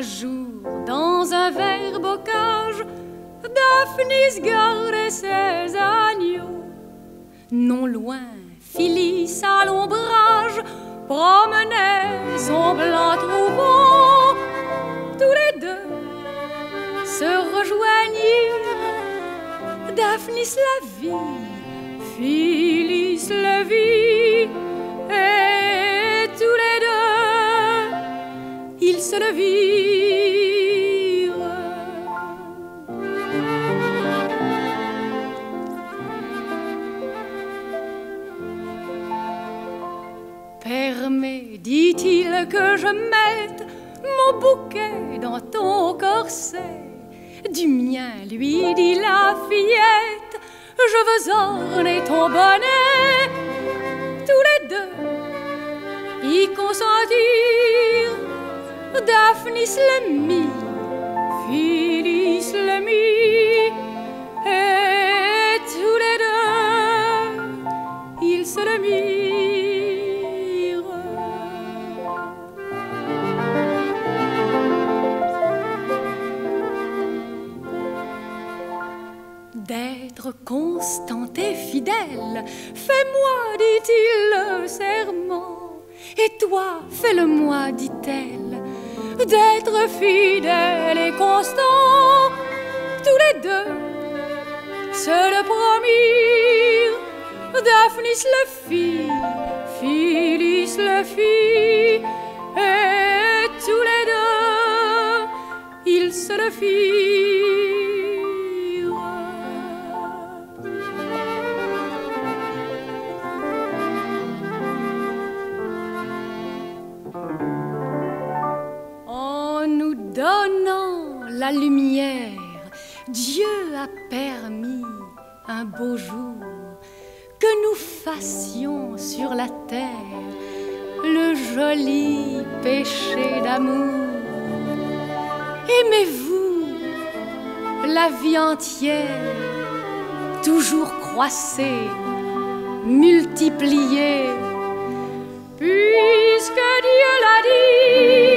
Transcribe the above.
jour, dans un vert bocage, Daphnis gardait ses agneaux. Non loin, Phyllis à l'ombrage promenait son blanc troupeau. Tous les deux se rejoignirent. Daphnis la vit, Phyllis le vit, et tous les deux, ils se le virent. Permets, dit-il, que je mette mon bouquet dans ton corset. Du mien, lui dit la fillette, je veux orner ton bonnet. Tous les deux y consentirent. Daphnis le mit, Phyllis le mit, et tous les deux, ils se le mirent. D'être constant et fidèle, fais-moi, dit-il, le serment. Et toi, fais-le-moi, dit-elle, d'être fidèle et constant. Tous les deux se le promirent. Daphnis le fit, Phyllis le fit, et tous les deux, ils se le firent. Donnant la lumière, Dieu a permis un beau jour que nous fassions sur la terre le joli péché d'amour. Aimez-vous la vie entière, toujours croissée, multipliée, puisque Dieu l'a dit.